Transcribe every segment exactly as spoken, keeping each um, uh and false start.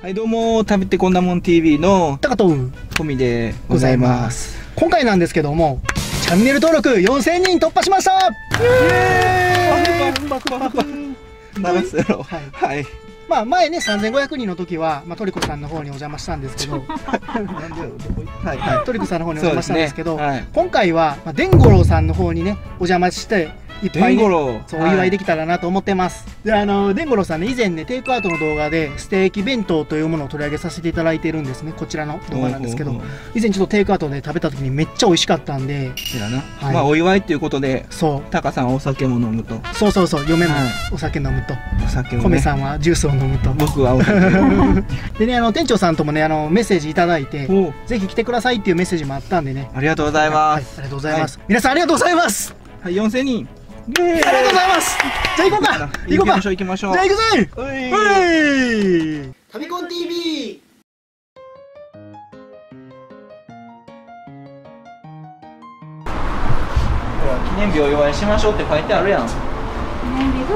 はい、どうも食べてこんなもん ティーブイ の高とトミでございます。 今回なんですけども、チャンネル登録よんせんにん突破しました。イエーイ。バクバクバク流すやろ。 はい。 はい。 まあ前ねさんぜんごひゃくにんの時は、まあ、トリコさんの方にお邪魔したんですけどはいはい、トリコさんの方にお邪魔したんですけど、はい、今回は、まあ、伝五郎さんの方にねお邪魔していっぱい、ね、そうお祝いできたらなと思ってます。はい、であの伝五郎さんね以前ねテイクアウトの動画でステーキ弁当というものを取り上げさせていただいているんですね。こちらの動画なんですけど、以前ちょっとテイクアウトで食べた時にめっちゃ美味しかったんで、 はい、まあお祝いっていうことで、そうタカさんはお酒も飲むと、 そうそうそう、嫁もお酒飲むと、お酒も、ね、コメさんはジュースを飲むと、 僕はお酒でねあの店長さんともねあのメッセージいただいて、ぜひ来てくださいっていうメッセージもあったんでね、 ありがとうございます。 はい、ありがとうございます。はい、皆さんありがとうございます。 はい、よんせんにん。 ありがとうございます。じゃあ行こうか。行こうか。 行きましょう。 じゃあ行くぜ。 はい。 旅コン ティーブイ。 記念日お祝いしましょうって書いてあるやん。記念日。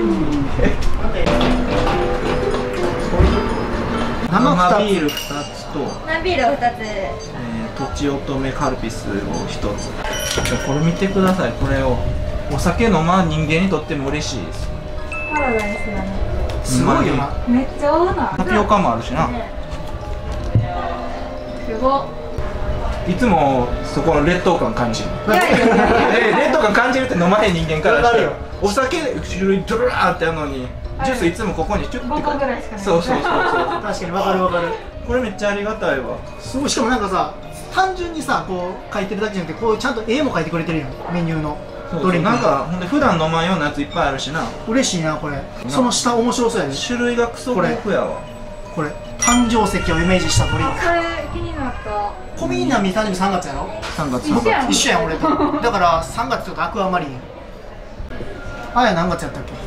生ビールふたつと。 生ビールをふたつ。 えー、とちおとめカルピスをひとつ。これ見てください。これを。お酒飲まん人間にとっても嬉しいです。 パラダイスだね。 すごいよな。 めっちゃ合うな。 タピオカもあるしな。 すごいつもそこの劣等感感じる。 いやいやいや劣等感感じるって飲まへん人間からしたら、お酒種類ドラーってやるのに、ジュースいつもここにチュッて。 ごこぐらいしかない。 そうそうそうそう。 確かにわかるわかる。 これめっちゃありがたいわ。 すごい、しかもなんかさ、単純にさこう書いてるだけじゃなくて、こうちゃんと絵も描いてくれてるやん、メニューの。 ドリンクなんかほんで普段飲まんようなやついっぱいあるしな。 嬉しいなこれ。その下面白そうやね。 種類がクソ豊富やわ。 これ誕生石をイメージしたドリンク。 これ気になった。 コミナミ誕生日さんがつやろ。 さんがつ。 一緒やん。 一緒やん俺と。だからさんがつとアクアマリン。あや何月やったっけ。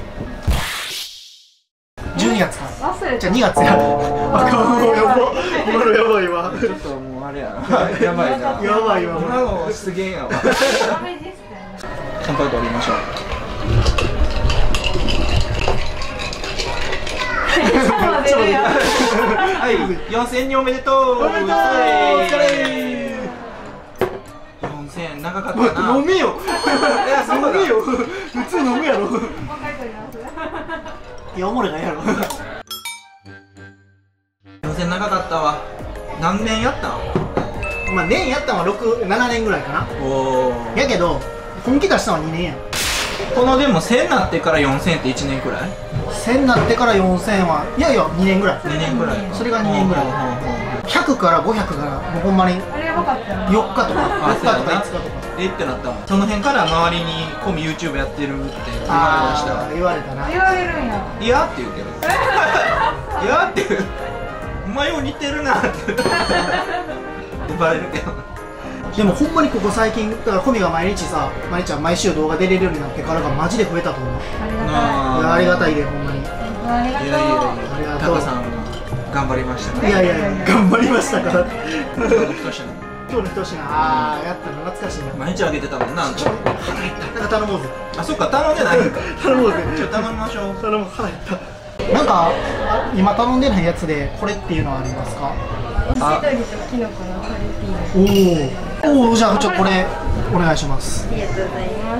じゅうにがつか。 忘れた。 じゃあにがつや。あかん、もうやば。今のやばいわ。 ちょっともうあれやな。やばいな。 やばいわ。 今のすげえやわ。乾杯取りましょう。はい、よんせんにんおめでとう。おめでとう。お疲れ。よんせん長かったな。 飲めよ。 いや、そうだよ。 普通飲むやろ。いや、おもろいないやろ。 よんせん長かったわ。何年やったん？ まあ年やったのはろく、ななねんぐらいかな。 おお。 やけど本気出したのはにねんやん。 このでもせんなってからよんせんっていちねんくらい？ せんなってからよんせんはいやいやにねんぐらい。 にねんぐらい。 それがにねんぐらい。ひゃくからごひゃくがもうほんまにあれやばかったな。 よっかとかよっかとかいつかとかえってなったもん。その辺から周りにコミ YouTube やってるって言われました。 言われたな。 言われるんや。 いやって言うけど。いやって言う。お前よう似てるなって呼ばれるけど。 でもほんまにここ最近だからコミが毎日さ毎日は毎週動画出れるようになってからがマジで増えたと思う。 ありがたい。 いやありがたいでほんまに。 ありがとう。 いやいやいや、 ありがとう。 タカさん頑張りましたね。 いやいやいや頑張りましたから。 今日の一品。 今日の一品、ああやったの懐かしいな。 毎日あげてたもんな。 腹減った。なんか頼もうぜ。 あ、そっか頼んでないんか。 頼もうぜ。 ちょっと頼みましょう。 頼む。腹減った。なんか今頼んでないやつでこれっていうのはありますか？ しとりときのこのカルピー。 おお。おお、じゃあちょっとこれお願いします。 ありがとうございます。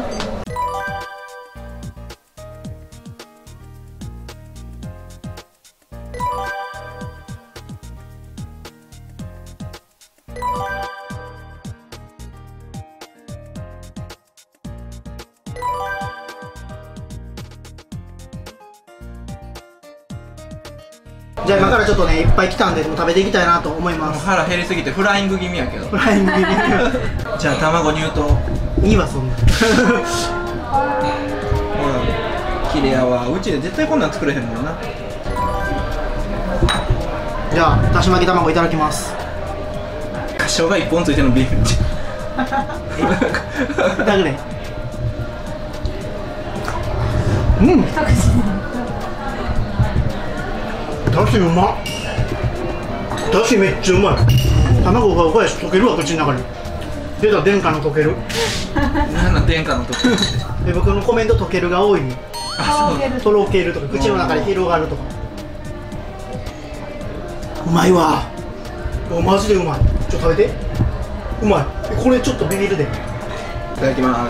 じゃあ今からちょっとねいっぱい来たんでもう食べていきたいなと思います。 腹減りすぎてフライング気味やけど。 フライング気味。 じゃあ卵入刀。 いいわそんな。 ほら、綺麗やわ。うちで絶対こんなん作れへんもんな。 じゃあだし巻き卵いただきます。 生姜が一本ついてるのビーフ。 だけで。うん。だしうまっ。だしめっちゃうまい。卵がうまいし溶けるわ口の中に。出た殿下の溶ける。 なんなん殿下の溶けるって。 で僕のコメント溶けるが多いに。 あ、そう。 とろけるとか口の中に広がるとか。 うまいわ。もうマジでうまい。ちょっと食べて。うまい。これちょっとビビるで。いただきます。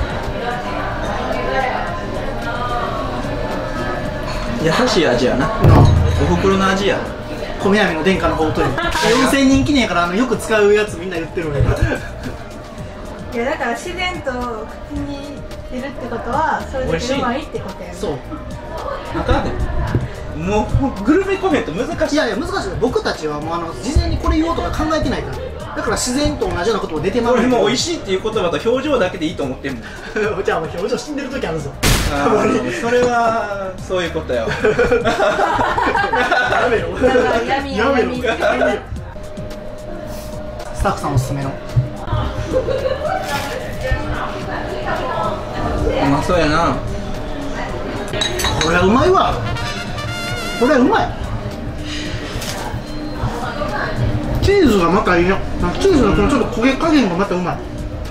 優しい味やな。 なおふくろの味や。 米闇の殿下の宝刀よんせんにん記念やから、あのよく使うやつみんな言ってるわよ。 いやだから自然と口に入れるってことはそれだけうまいってことやね。 そう。 あかんねん。もうグルメコメント難しい。 いやいや難しい。僕たちはもうあの事前にこれ言おうとか考えてないから。だから自然と同じようなことも出てまう。 俺もう美味しいっていう言葉と表情だけでいいと思ってんもん。 じゃあもう表情死んでる時あるぞ。 あーそれはそういうことよ。 やめろ。 だから闇や闇ってスタッフさんおすすめの。 うまそうやな。 これはうまいわ。これはうまい。チーズがまたいいな。チーズのこのちょっと焦げ加減がまたうまい。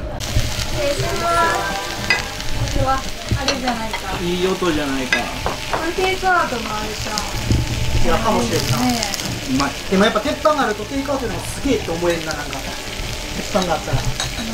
これはあれじゃないか。 いい音じゃないか。 これテイクアウトのあれじゃん。 いやかもしれんな。 ねうまい。 でもやっぱ鉄板があるとテイクアウトでもすげえって思えんな。なんか鉄板があったら。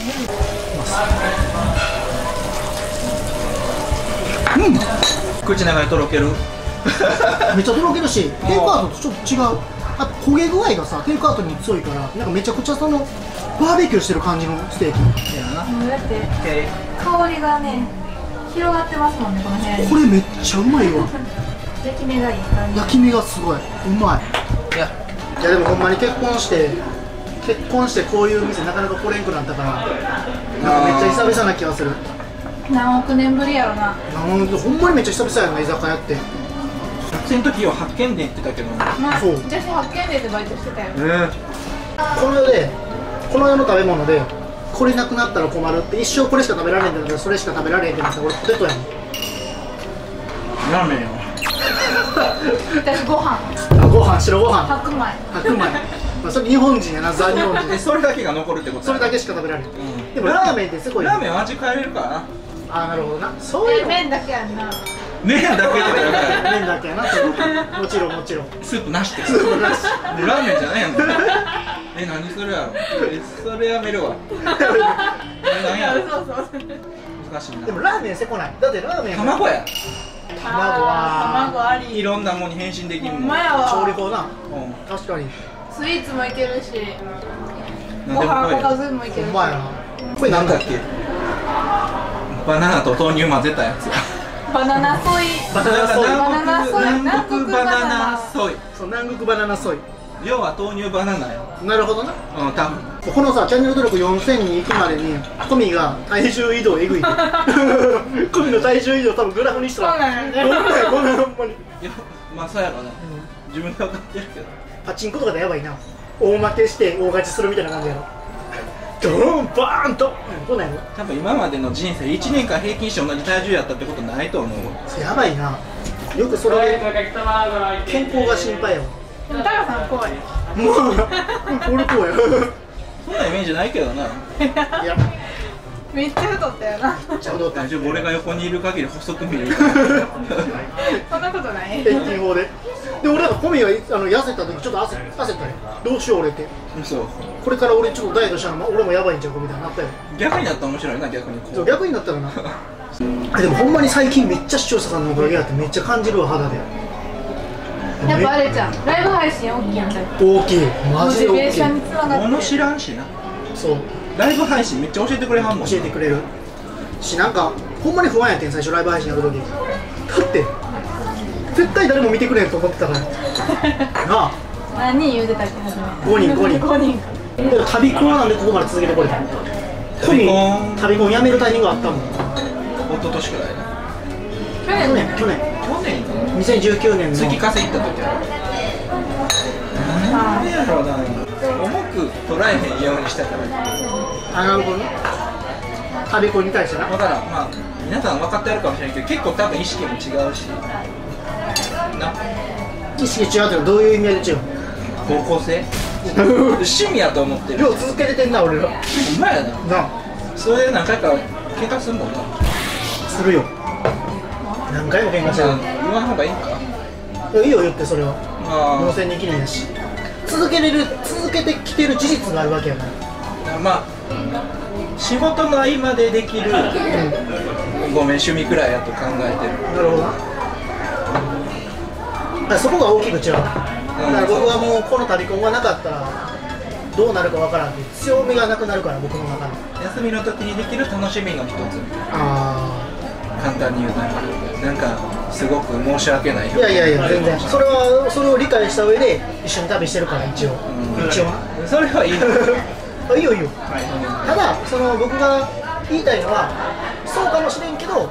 うん。 口の中にとろける。 めっちゃとろけるし、テイクアウトとちょっと違う。あと焦げ具合がさ、テイクアウトに強いから、なんかめちゃくちゃそのバーベキューしてる感じのステーキ。 やな。 もうだって香りがね広がってますもんねこの辺。 これめっちゃうまいわ。 焼き目がいい感じ。 焼き目がすごい、うまい。 いや、 いやでもほんまに結婚して結婚してこういう店なかなか来れんくなったから、なんかめっちゃ久々な気がする。 何億年ぶりやろな。 なんほんまにめっちゃ久々やな、居酒屋って。 学生の時は発見で言ってたけど。 まあそう私発見デーでバイトしてたよ。 えこの世でこの世の食べ物でこれなくなったら困るって、一生これしか食べられへんってなったらそれしか食べられへんってなったら俺ポテトやもん。 ラーメンよ。 私ご飯あ、ご飯、白ご飯、 白米。 白米。まあそれ日本人やな、ザ日本え、 人。 それだけが残るってこと？ それだけしか食べられへん。 うん。 でもラーメンってすごい。 ラーメンは味変えれるからな。 あー、なるほどな。そういうの。 麺だけやんな。 麺だけでだから麺だけやな。それもちろんもちろん。 スープなしって。 スープなし。 もうラーメンじゃないやん。え、何するやろ。え、それやめるわ。え、何やろ。 そうそう。 難しいな。 でもラーメンせこない。だってラーメン卵や。 卵は卵あり。 いろんなものに変身できるもん。 ほんまやわ。 調理法な。 うん。 確かに。 スイーツもいけるし、 なんご飯おかでもこずもいけるし。 ほんまやな。これれ。ななんんだっけ？ だっけ。バナナと豆乳混ぜたやつや。 バナナソイ。 バナナソイ。 バナナソイ。 南国バナナソイ。 そう、南国バナナソイ。 要は豆乳バナナよ。 なるほどな。 うん、多分。 このさ、チャンネル登録よんせんにん行くまでにコミが体重移動えぐいで。コミの体重移動多分グラフにしたらそうなんよね。 ごめんごめんほんまに。 いや、まあそうやろな。自分で分かってるけど。 パチンコとかでやばいな。大負けして大勝ちするみたいな感じやろ。ドーンバーンとこんなんやろ。 多分今までの人生いちねんかん平均して同じ体重やったってことないと思う。 それやばいな。よくそれで健康が心配やわ。 でもタカさん怖い。 もう俺こうや。 そんなイメージないけどな。 いや、 めっちゃ太ったよな。 ちゃんと大丈夫、俺が横にいる限り細く見える。 そんなことない。 平均法で。で俺なんかコミがあの痩せた時ちょっと焦焦ったよ。どうしよう俺って。 そう。 これから俺ちょっとダイエットしたら俺もやばいんちゃうかみたいになったよ。 逆になったら面白いな、逆にこそう逆になったらな。あでもほんまに最近めっちゃ視聴者さんのおかげやってめっちゃ感じるわ肌で。 やっぱあれじゃん。ライブ配信大きいんだよ。 大きい。マモチジで大きいベーション。につながって。 物知らんしな。 そうライブ配信めっちゃ教えてくれはんもん。 教えてくれるし、なんかほんまに不安やってん最初ライブ配信やる時。だって絶対誰も見てくれんと思ってたからなあ。 何人言うてたっけ初め。 ごにんごにんごにんか。 でも旅コンなんでここまで続けてこれた。 旅コン旅コンやめるタイミングがあったもん。 一昨年くらいな。 去年去年去年去年にせんじゅうきゅうねんの月稼ぎ行った時やろ。なんでやろうな。重く捉えへんようにしたから。 あ、なるほどね。旅コンに対してな。 だからまあ皆さん分かってやるかもしれないけど、結構多分意識も違うしな。 意識違うってどういう意味合いで違うの？ 高校生趣味やと思ってる。 よう続けれてんな俺ら。 うまいやな。 なあそれで何回か喧嘩するもんな。 するよ。何回も喧嘩してる。 言わん方がいいんか。 いやいいよ言ってそれは。 まあよんせんにん記念やし。 続けれる続けてきてる事実があるわけやから。 まあ仕事の合間でできる、うん、ごめん趣味くらいやと考えてる。 なるほどな。そこが大きく違う。だから僕はもうこの旅コンがなかったらどうなるかわからんって、強みがなくなるから僕の中で。 休みの時にできる楽しみの一つ。 ああ簡単に言うとなんかすごく申し訳ない。 いやいやいや全然それはそれを理解した上で一緒に旅してるから一応、うん、一応それはいいいいよいいよ、はい、ただその僕が言いたいのはそうかもしれんけど、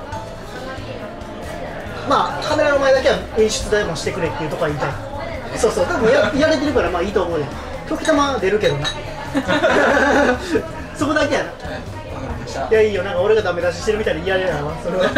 まあカメラの前だけは演出でもしてくれっていうとこは言いたい。そうそう、でも や, やれてるからまあいいと思うで、時たま出るけどなそこだけやな。いやいいよ、なんか俺がダメ出ししてるみたいで嫌やなそれは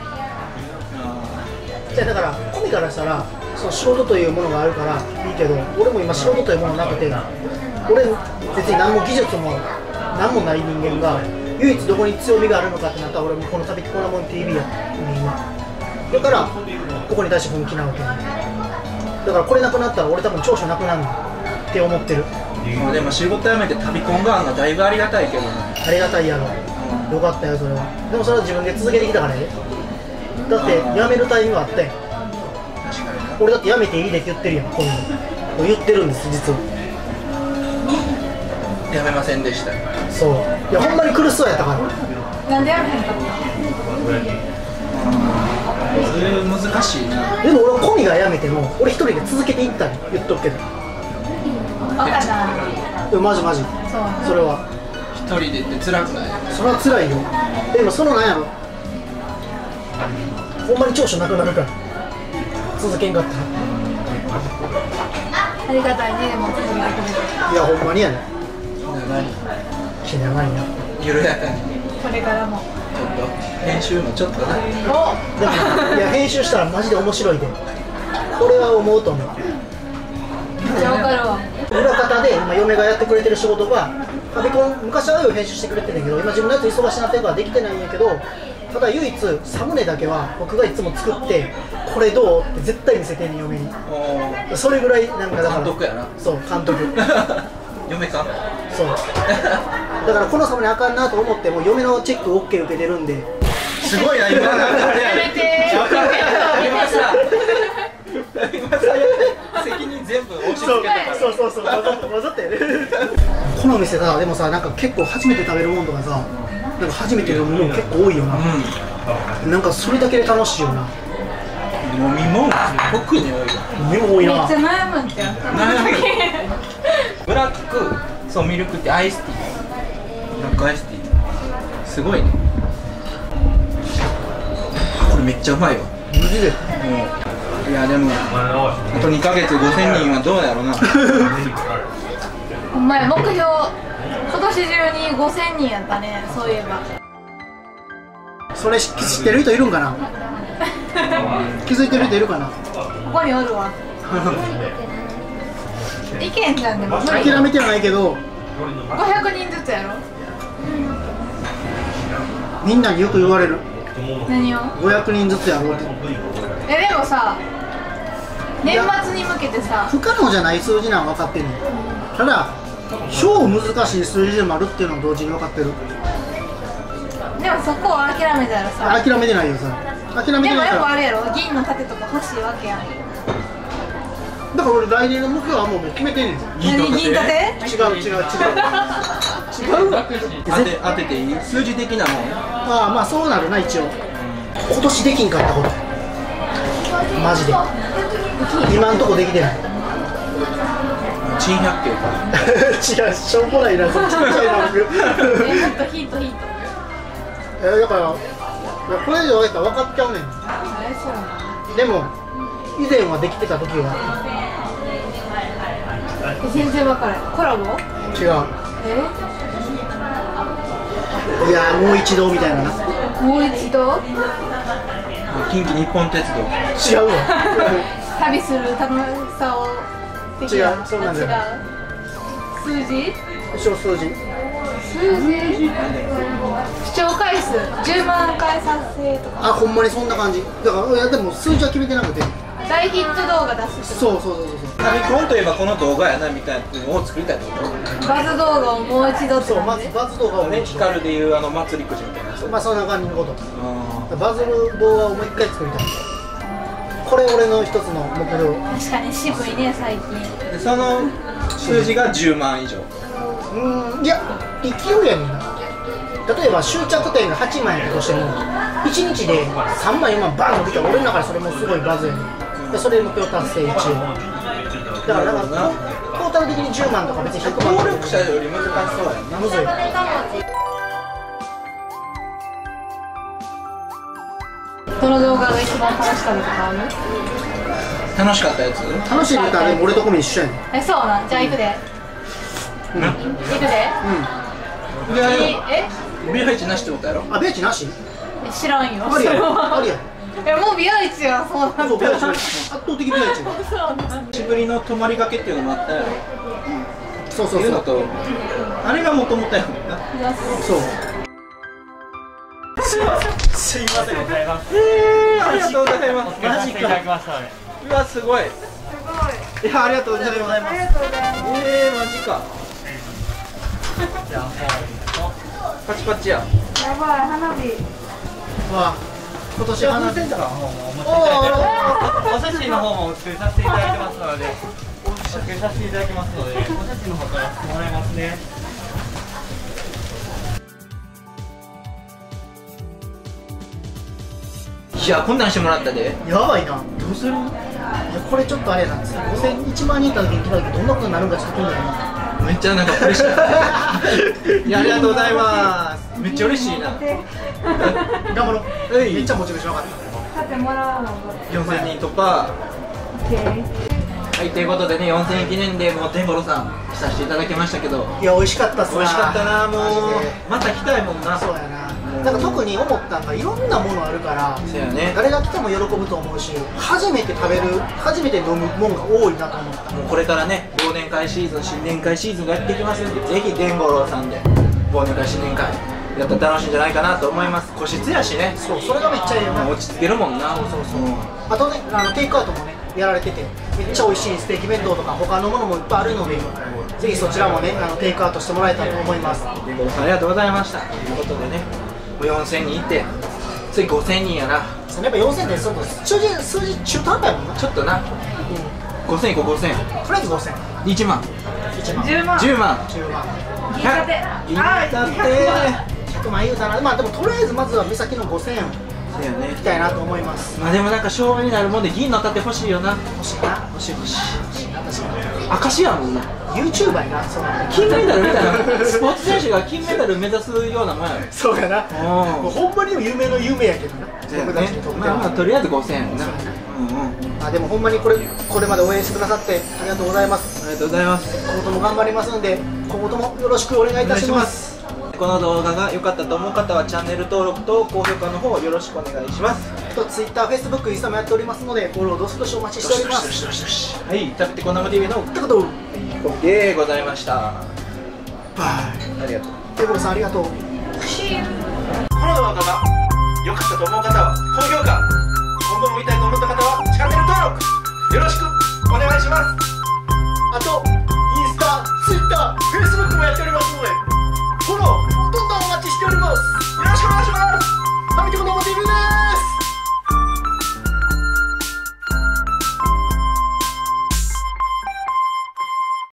じゃあだからコミからしたらその仕事というものがあるからいいけど、俺も今仕事というものなくて、俺別に何も技術も何もない人間が唯一どこに強みがあるのかってなったら俺もこの旅コラモン ティーブイ やね今だからここに対して本気なわけ。だからこれなくなったら俺多分長所なくなるのって思ってる。 まあでも仕事辞めて旅コンがあんのだいぶありがたいけどね。 ありがたいやろ、よかったよそれは。でもそれは自分で続けてきたからね。だって辞めるタイミングあったやん。俺だって辞めていいでって言ってるやん、こんなの言ってるんです実は。 辞めませんでした。 そういやほんまに苦しそうやったから。 なんで辞めへんかったの？難しいな。 でも俺はコミが辞めても俺一人で続けていったん言っとくけど。 バカだ。 でもマジマジそうそれは一人でって辛くない？ それは辛いよ。でもそのなんやろ、ほんまに長所なくなるから続けんかったら。 ありがたいね、でも続けてくれて。 いやほんまにやね。 長い気長いな。 緩やかにこれからもちょっと編集もちょっとな。 おでもいや編集したらマジで面白いで、これは思うと思う。 めっちゃわかるわ。 裏方で今嫁がやってくれてる仕事がファビコン昔はよ編集してくれてるんだけど今自分のやつ忙しくなってるからできてないんやけど、ただ唯一サムネだけは僕がいつも作ってこれどうって絶対見せてんねん嫁に。それぐらいなんかだから監督やな。 そう監督嫁かそうだからこのサムネあかんなと思っても嫁のチェック OK 受けてるんで。 すごいな今なんかあれややめて今さ今さ責任全部押し付けたから。 そうそうそうわざとわざとやねこのお店さでもさなんか結構初めて食べるもんとかさなんか初めて飲むもん結構多いよな、うん、なんかそれだけで楽しいよな。 飲み物特に多いよ。 飲み物多いな。 めっちゃ悩むんちゃう。 ブラックそうミルクティーアイスティーブラックアイスティーすごいね。これめっちゃうまいわマジで。 いやでもあとにかげつごせんにんはどうやろうなお前目標今年中にごせんにんやったね。そういえばそれ知ってる人いるんかな気づいてる人いるかな。 ここにおるわいけんじゃん。でも諦めてはないけどごひゃくにんずつやろ。 みんなによく言われる。 何をごひゃくにんずつやろうって。 えでもさ年末に向けてさ不可能じゃない数字なん分かってんの。ただ超難しい数字でもあるっていうのを同時に分かってる。 でもそこを諦めたらさ諦めてないよさ。諦めてないから。 でもやっぱあれやろ、銀の盾とか欲しいわけやん。 だから俺来年の目標はもう決めてんねん。 銀の盾？ 違う違う違う違う違うわ。 当て当てていい？数字的なもん。 ああまあそうなるな一応。今年できんかったことマジで今んとこできてない。 珍百景か違うしょうもないなそのちっちゃいの僕えもっとヒントヒント。 えだからこれ以上やったら分かっちゃうねん。 あれそうなの。 でも以前はできてた時は全然分からない。コラボ？ 違う。 え？ いやもう一度みたいなな。 もう一度？ 近畿日本鉄道。 違うわ旅する楽しさを的な。 違うそうなんだよ。 数字？ 小数字数字？視聴回数じゅうまんかい再生とか。 あほんまにそんな感じだからいやでも数字は決めてなくて大ヒット動画出す。 そうそうそうそう。 ファミコンといえばこの動画やなみたいなのを作りたいってこと。 バズ動画をもう一度ってそう、ま感じ。 ずバズ動画をもうね、 一度。 光でいうあの祭りくじみたいなやつ。 まあそんな感じのこと。 あバズる動画をもう一回作りたい。これ俺の一つの目標。 確かに渋いね最近。 ーでその数字がじゅうまん以上。 うーん、いや勢いやねんな。例えば終着点がはちまんやったとしてもいちにちでさんまんよんまんバン伸びたら俺の中でそれもすごいバズやねん。でそれで目標達成一応。だからなんかトータル的にじゅうまんとか別にひゃくまん登録者より難しそうやんな。 むずい。 どの動画が一番楽しかったとかある？ 楽しかったやつ。 楽しい歌はね俺とこも一緒やねん。 え、そうなん。じゃあ行くで。 うん。 行くで。 いやいいえビーハイチなしってことやろ。 あ、ビアチなし？ え知らんよ。 ありやありや。 え、もうビアイチやそうなんだ。 そうビアチ圧倒的ビアチ。 そうなんだ。 久しぶりの泊まりがけっていうのもあったやろ。 そうそうそう。 っていうのとあれがもともとやもんな。 そう。 すいません。ございます。えー、ありがとうございます。マジか。うわすごい。 すごい。 いやありがとうございます。 ありがとうございます。 えー、マジか。パチパチや。 やばい、花火。 わあ、今年は花火。 お写真の方もお作りさせていただいてますので、お作りさせていただきますので、お写真の方からしてもらいますね。 いやこんなんしてもらったで。 やばいな。どうする？いやこれちょっとあれなんですよ。ごせんいちまんにんいた時に来た時どんなことになるんかちょっと気になるな。 めっちゃなんか嬉しい。いやありがとうございます。めっちゃ嬉しいな。 頑張ろう。 はいめっちゃモチベーション上がった。 買ってもらうの。 よんせんにん突破。はいということでねよんせんにん記念でもう天五郎さん来させていただきましたけど、 いや美味しかったっすな。 美味しかったな。もうマジでまた来たいもんな。 そうやな。なんか特に思ったのがいろんなものあるからそうやね。 誰が来ても喜ぶと思うし、初めて食べる初めて飲むもんが多いなと思った。 もうこれからね忘年会シーズン新年会シーズンがやってきますんで、ぜひ天五郎さんで忘年会新年会やったら楽しいんじゃないかなと思います。個室やしね。 そう、それがめっちゃいいよな。 もう落ち着けるもんな。 そうそう。あとね、あのテイクアウトもねやられててめっちゃ美味しいステーキ弁当とか他のものもいっぱいあるので、ぜひそちらもねあのテイクアウトしてもらえたらと思います。 天五郎さんありがとうございましたということでね、もうよんせんにんいって次ごせんにんやな。 そのやっぱよんせんってちょっと数字数字中途半端やもんな。 ちょっとな。ごせんいこう。ごせんとりあえずごせん。 いちまんいちまん。 じゅうまん。 じゅうまんじゅうまん。 銀座で。 銀だってひゃくまん言うたら、まあでもとりあえずまずは目先のごせんそうやね。 いきたいなと思います。 まあでもなんか昭和になるもんで銀の盾欲しいよな。 欲しいな。 欲しい欲しい。 欲しいな確かに。 明石やもんな。 ユーチューバーやな。そう金メダルみたいな。スポーツ選手が金メダル目指すようなもんやろ。 そうやな。 うんもうほんまにでも有名の有名やけどな。僕たちにとってまあまあは。 とりあえずごせんやんな。 そうやなうんうん。 あでもほんまにこれこれまで応援してくださってありがとうございます。 ありがとうございます。 今後とも頑張りますので今後ともよろしくお願いいたします。 この動画が良かったと思う方はチャンネル登録と高評価の方よろしくお願いします。 あと Twitter、Facebook、インスタもやっておりますのでフォローどしどしお待ちしております。 はい、食べてこんなも ティーブイ のってことでございました。 バありがとう。 イ。テボルさんありがとう。 この動画が良かったと思う方は高評価、今後も見たいと思った方はチャンネル登録よろしくお願いします。 あとインスタ、Twitter、Facebook もやっております。